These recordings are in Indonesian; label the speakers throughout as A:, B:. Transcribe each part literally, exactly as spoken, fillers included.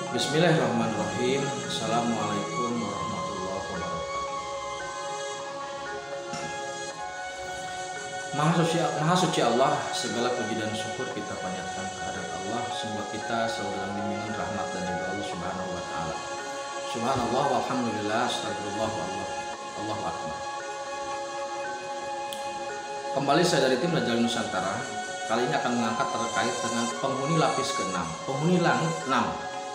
A: Bismillahirrahmanirrahim. Assalamualaikum warahmatullahi wabarakatuh. Maha suci, Maha suci Allah, segala puji dan syukur kita panjatkan kehadirat Allah. Semoga kita selalu dalam bimbingan rahmat dan ridho Allah Subhanahu wa taala. Subhanallah walhamdulillah, astagfirullah wallah, Allahu akbar. Kembali saya dari tim Raja Nusantara. Kali ini akan mengangkat terkait dengan penghuni lapis keenam, penghuni langit enam.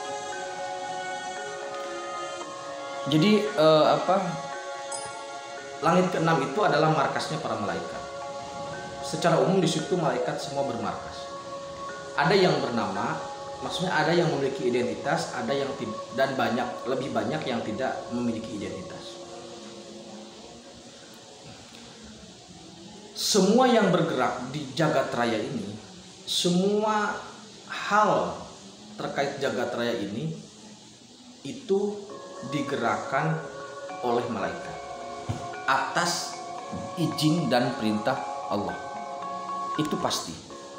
A: Jadi eh, apa? Langit keenam itu adalah markasnya para malaikat. Secara umum di situ malaikat semua bermarkas. Ada yang bernama, maksudnya ada yang memiliki identitas, ada yang tidak, dan banyak lebih banyak yang tidak memiliki identitas. Semua yang bergerak di jagat raya ini, semua hal terkait jagat raya ini itu digerakkan oleh malaikat atas izin dan perintah Allah. Itu pasti.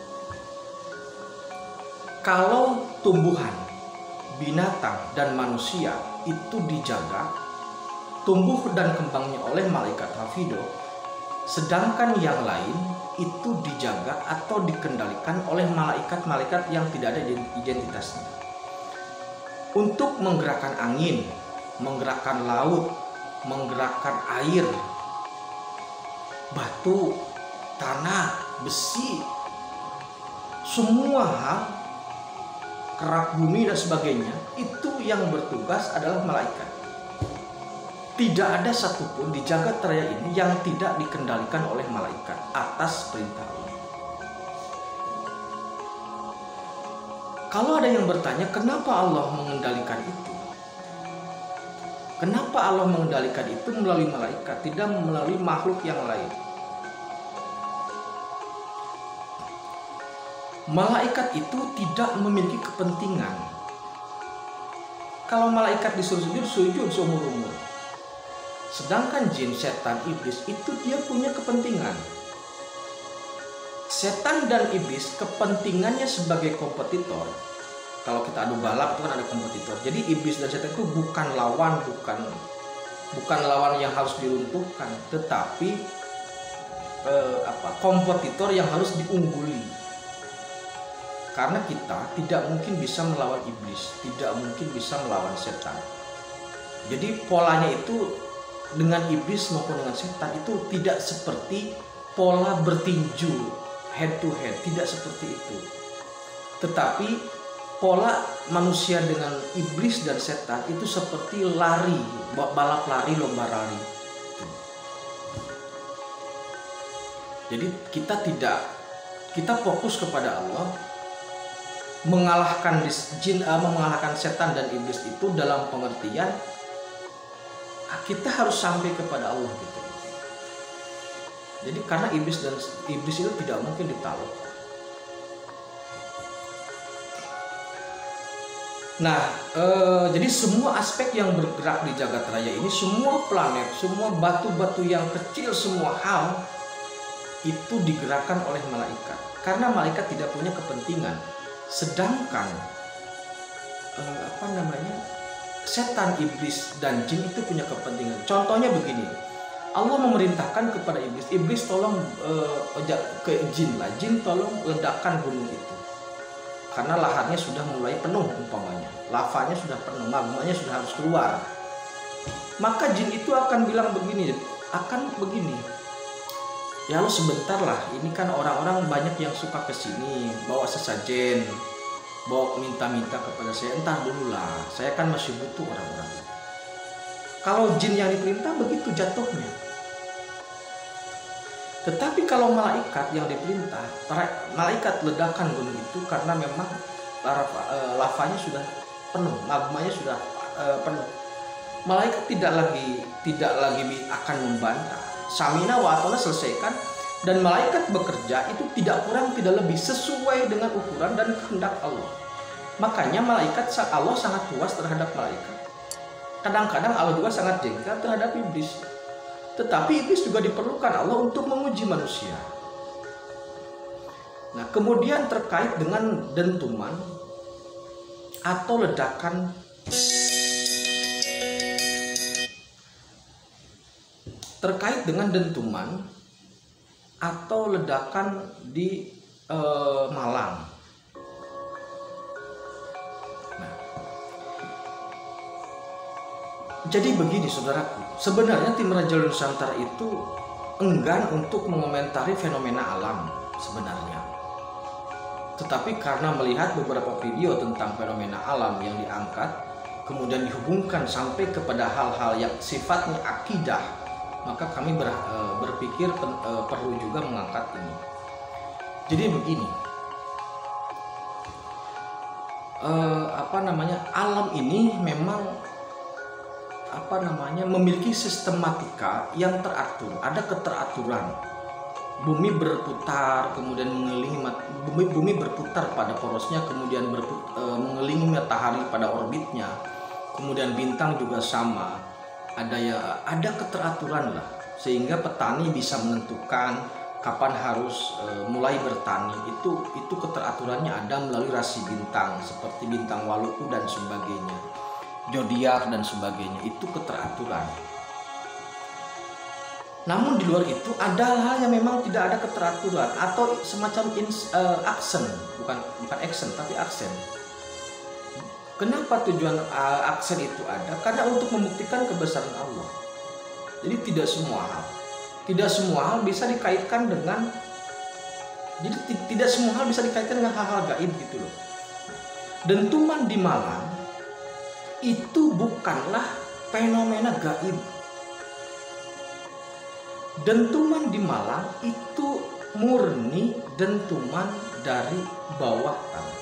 A: Kalau tumbuhan, binatang, dan manusia itu dijaga, tumbuh dan kembangnya oleh malaikat hafidho, sedangkan yang lain itu dijaga atau dikendalikan oleh malaikat-malaikat yang tidak ada identitasnya. Untuk menggerakkan angin, menggerakkan laut, menggerakkan air, batu, tanah, besi, semua hal, kerak bumi dan sebagainya, itu yang bertugas adalah malaikat. Tidak ada satupun di jagat raya ini yang tidak dikendalikan oleh malaikat atas perintah Allah. Kalau ada yang bertanya, kenapa Allah mengendalikan itu? Kenapa Allah mengendalikan itu melalui malaikat, tidak melalui makhluk yang lain? Malaikat itu tidak memiliki kepentingan. Kalau malaikat disuruh sujud, sujud seumur-umur. Sedangkan jin, setan, iblis itu dia punya kepentingan. Setan dan iblis kepentingannya sebagai kompetitor. Kalau kita adu balap itu kan ada kompetitor. Jadi iblis dan setan itu bukan lawan, bukan bukan lawan yang harus diruntuhkan, tetapi eh, apa? kompetitor yang harus diungguli. Karena kita tidak mungkin bisa melawan iblis, tidak mungkin bisa melawan setan. Jadi polanya itu dengan iblis maupun dengan setan itu tidak seperti pola bertinju head to head, tidak seperti itu. Tetapi pola manusia dengan iblis dan setan itu seperti lari, balap lari, lomba lari. Jadi kita tidak, kita fokus kepada Allah, mengalahkan jin, mengalahkan setan dan iblis itu dalam pengertian kita harus sampai kepada Allah gitu. Jadi karena iblis dan iblis itu tidak mungkin ditaklukkan. Nah, eh, jadi semua aspek yang bergerak di jagat raya ini, semua planet, semua batu-batu yang kecil, semua hal itu digerakkan oleh malaikat. Karena malaikat tidak punya kepentingan. Sedangkan eh, apa namanya, setan, iblis, dan jin itu punya kepentingan. Contohnya begini, Allah memerintahkan kepada iblis, iblis tolong eh, ke jin lah, jin tolong ledakan gunung itu. Karena laharnya sudah mulai penuh umpamanya, lavanya sudah penuh, magmanya sudah harus keluar. Maka jin itu akan bilang begini, akan begini. Ya lo sebentar lah, ini kan orang-orang banyak yang suka kesini, bawa sesajen, bawa minta-minta kepada saya, entar dulu lah, saya kan masih butuh orang-orang. Kalau jin yang diperintah begitu jatuhnya. Tetapi kalau malaikat yang diperintah, malaikat ledakan gunung itu karena memang lavanya sudah penuh, magmanya sudah penuh. Malaikat tidak lagi tidak lagi akan membantah. Samina wa atona, selesaikan, dan malaikat bekerja itu tidak kurang tidak lebih sesuai dengan ukuran dan kehendak Allah. Makanya malaikat Allah sangat puas terhadap malaikat. Kadang-kadang Allah juga sangat jengkel terhadap iblis. Tetapi iblis juga diperlukan Allah untuk menguji manusia. Nah, kemudian terkait dengan dentuman, atau ledakan terkait dengan dentuman atau ledakan di eh, Malang. Nah, jadi begini saudaraku, sebenarnya tim Raja Nusantara itu enggan untuk mengomentari fenomena alam sebenarnya. Tetapi karena melihat beberapa video tentang fenomena alam yang diangkat, kemudian dihubungkan sampai kepada hal-hal yang sifatnya akidah, maka kami ber, e, berpikir pen, e, perlu juga mengangkat ini. Jadi begini, e, apa namanya, alam ini memang apa namanya memiliki sistematika yang teratur, ada keteraturan. Bumi berputar, kemudian mengelilingi bumi, bumi berputar pada porosnya, kemudian berput, e, mengelilingi matahari pada orbitnya, kemudian bintang juga sama. Ada ya, ada keteraturan lah, sehingga petani bisa menentukan kapan harus e, mulai bertani. Itu itu keteraturannya ada melalui rasi bintang seperti bintang Waluku dan sebagainya, zodiak dan sebagainya. Itu keteraturan. Namun di luar itu ada hal yang memang tidak ada keteraturan atau semacam ins, uh, aksen, bukan bukan action tapi aksen. Kenapa tujuan uh, aksen itu ada? Karena untuk membuktikan kebesaran Allah. Jadi tidak semua hal, tidak semua hal bisa dikaitkan dengan, jadi tidak semua hal bisa dikaitkan dengan hal-hal gaib gitu loh. Dentuman di Malang itu bukanlah fenomena gaib. Dentuman di Malang itu murni dentuman dari bawah tanah.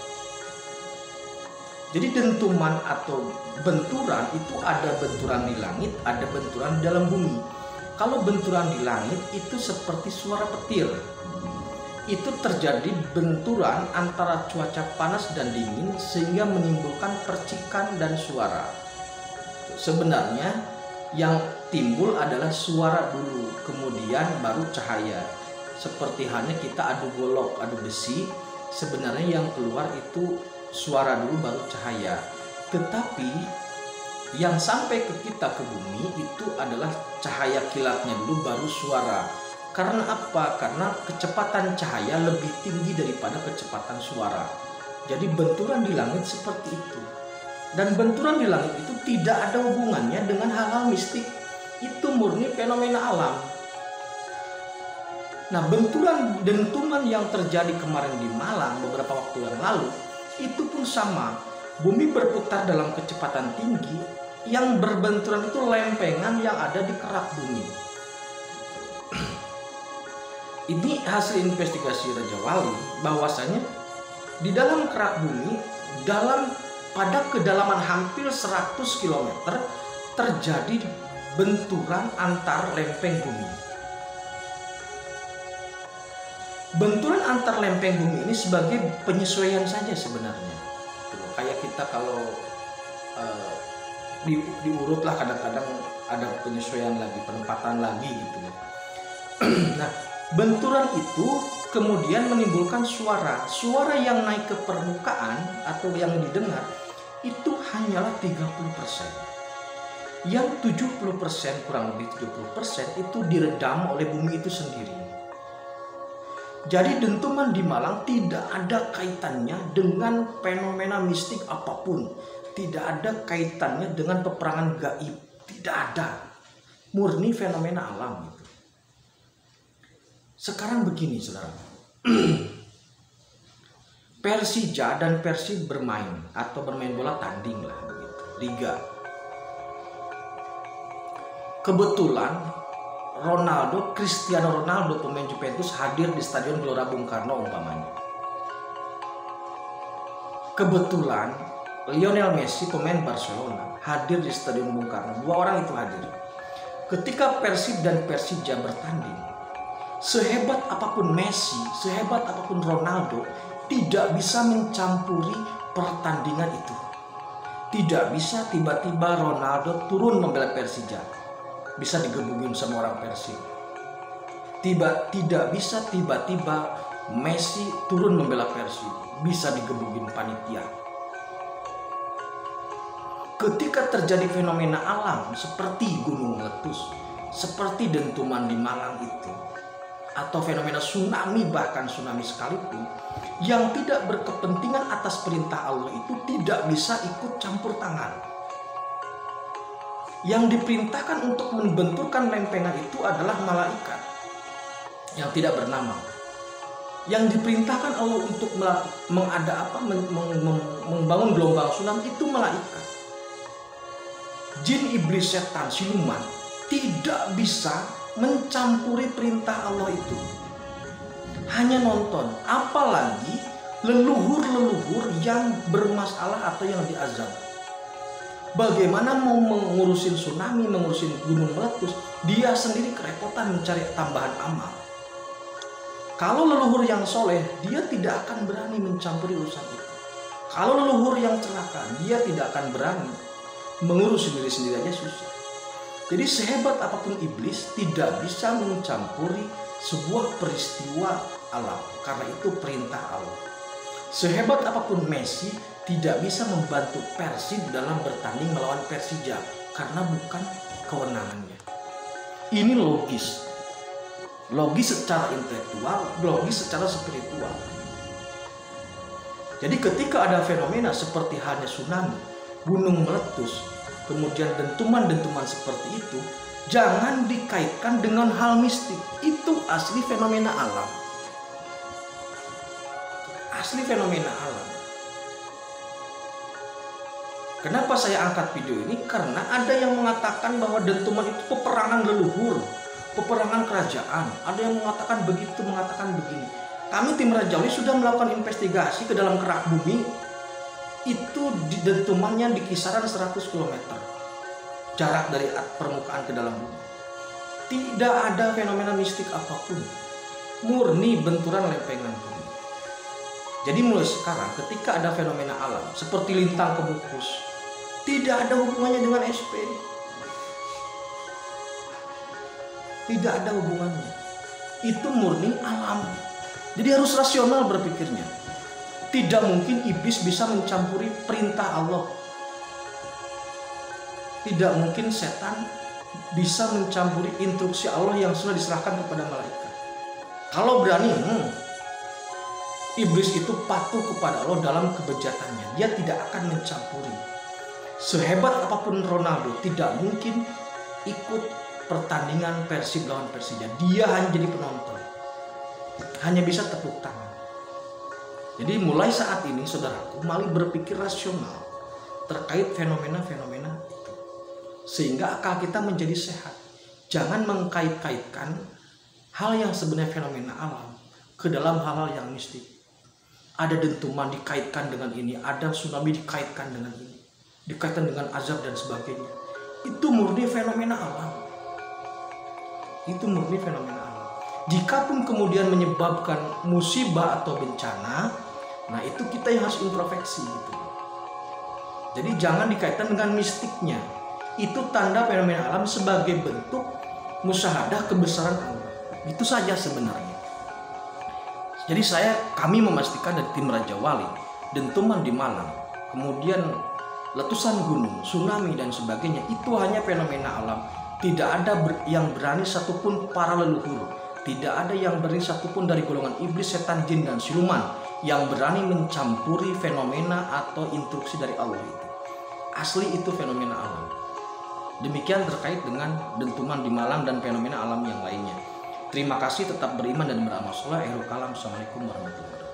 A: Jadi dentuman atau benturan itu ada benturan di langit, ada benturan di dalam bumi. Kalau benturan di langit itu seperti suara petir. Itu terjadi benturan antara cuaca panas dan dingin sehingga menimbulkan percikan dan suara. Sebenarnya yang timbul adalah suara dulu, kemudian baru cahaya. Seperti halnya kita adu golok, adu besi, sebenarnya yang keluar itu suara dulu baru cahaya. Tetapi yang sampai ke kita, ke bumi, itu adalah cahaya kilatnya dulu baru suara. Karena apa? Karena kecepatan cahaya lebih tinggi daripada kecepatan suara. Jadi benturan di langit seperti itu. Dan benturan di langit itu tidak ada hubungannya dengan hal-hal mistik. Itu murni fenomena alam. Nah, benturan dentuman yang terjadi kemarin di Malang beberapa waktu yang lalu itu pun sama. Bumi berputar dalam kecepatan tinggi, yang berbenturan itu lempengan yang ada di kerak bumi. Ini hasil investigasi Raja Wali, bahwasanya di dalam kerak bumi, dalam pada kedalaman hampir seratus kilometer terjadi benturan antar lempeng bumi. Benturan antar lempeng bumi ini sebagai penyesuaian saja sebenarnya. Tuh, kayak kita kalau uh, di, diurut lah, kadang-kadang ada penyesuaian lagi, penempatan lagi gitu. Nah, benturan itu kemudian menimbulkan suara. Suara yang naik ke permukaan atau yang didengar itu hanyalah tiga puluh persen. Yang tujuh puluh persen, kurang lebih tujuh puluh persen itu diredam oleh bumi itu sendiri. Jadi dentuman di Malang tidak ada kaitannya dengan fenomena mistik apapun. Tidak ada kaitannya dengan peperangan gaib. Tidak ada. Murni fenomena alam gitu. Sekarang begini saudara. Persija dan Persib bermain atau bermain bola tanding lah begitu, liga. Kebetulan Ronaldo, Cristiano Ronaldo pemain Juventus hadir di Stadion Gelora Bung Karno umpamanya. Kebetulan Lionel Messi pemain Barcelona hadir di Stadion Bung Karno. Dua orang itu hadir. Ketika Persib dan Persija bertanding, sehebat apapun Messi, sehebat apapun Ronaldo, tidak bisa mencampuri pertandingan itu. Tidak bisa tiba-tiba Ronaldo turun membela Persija, bisa digebugin sama orang Persib. Tiba, tidak bisa tiba-tiba Messi turun membela Persib, bisa digebugin panitia. ketika terjadi fenomena alam seperti gunung meletus, seperti dentuman di Malang itu, atau fenomena tsunami, bahkan tsunami sekalipun, yang tidak berkepentingan atas perintah Allah itu tidak bisa ikut campur tangan. Yang diperintahkan untuk membenturkan lempengan itu adalah malaikat yang tidak bernama. Yang diperintahkan Allah untuk mengada apa membangun gelombang tsunami itu malaikat. Jin, iblis, setan, siluman tidak bisa mencampuri perintah Allah itu. Hanya nonton, apalagi leluhur-leluhur yang bermasalah atau yang diazab. Bagaimana mau mengurusin tsunami, mengurusin gunung meletus, dia sendiri kerepotan mencari tambahan amal. Kalau leluhur yang soleh, dia tidak akan berani mencampuri urusan itu. Kalau leluhur yang celaka, dia tidak akan berani mengurus diri sendiri aja susah. Jadi sehebat apapun iblis tidak bisa mencampuri sebuah peristiwa alam, karena itu perintah Allah. Sehebat apapun Messi tidak bisa membantu Persib dalam bertanding melawan Persija, karena bukan kewenangannya. Ini logis. Logis secara intelektual, logis secara spiritual. Jadi ketika ada fenomena seperti halnya tsunami, gunung meletus, kemudian dentuman-dentuman seperti itu, jangan dikaitkan dengan hal mistik. Itu asli fenomena alam. Asli fenomena alam. Kenapa saya angkat video ini? Karena ada yang mengatakan bahwa dentuman itu peperangan leluhur, peperangan kerajaan. Ada yang mengatakan begitu, mengatakan begini. Kami tim Rajawi sudah melakukan investigasi ke dalam kerak bumi. Itu dentumannya di kisaran seratus kilometer jarak dari permukaan ke dalam bumi. Tidak ada fenomena mistik apapun, murni benturan lempengan bumi. Jadi mulai sekarang ketika ada fenomena alam seperti lintang kemukus, tidak ada hubungannya dengan S P. Tidak ada hubungannya. Itu murni alam. Jadi harus rasional berpikirnya. Tidak mungkin iblis bisa mencampuri perintah Allah. Tidak mungkin setan bisa mencampuri instruksi Allah yang sudah diserahkan kepada malaikat. Kalau berani, hmm, iblis itu patuh kepada Allah dalam kebejatannya. Dia tidak akan mencampuri. Sehebat apapun Ronaldo, tidak mungkin ikut pertandingan Persib lawan Persija. Dia hanya jadi penonton. Hanya bisa tepuk tangan. Jadi mulai saat ini saudaraku, mari berpikir rasional terkait fenomena-fenomena itu. Sehingga akal kita menjadi sehat. Jangan mengkait-kaitkan hal yang sebenarnya fenomena alam ke dalam hal-hal yang mistik. Ada dentuman dikaitkan dengan ini, ada tsunami dikaitkan dengan ini, dikaitkan dengan azab dan sebagainya. Itu murni fenomena alam. Itu murni fenomena alam. Jikapun kemudian menyebabkan musibah atau bencana, nah itu kita yang harus introspeksi gitu. Jadi jangan dikaitkan dengan mistiknya. Itu tanda fenomena alam sebagai bentuk musyahadah kebesaran Allah. Itu saja sebenarnya. Jadi saya kami memastikan dari tim Raja Wali, dentuman di Malang, kemudian letusan gunung, tsunami dan sebagainya, itu hanya fenomena alam. Tidak ada ber, yang berani satupun para leluhur, tidak ada yang berani satupun dari golongan iblis, setan, jin dan siluman yang berani mencampuri fenomena atau instruksi dari Allah itu. Asli itu fenomena alam. Demikian terkait dengan dentuman di Malang dan fenomena alam yang lainnya. Terima kasih, tetap beriman dan beramal soleh. Akhirul kalam. Assalamualaikum warahmatullahi wabarakatuh.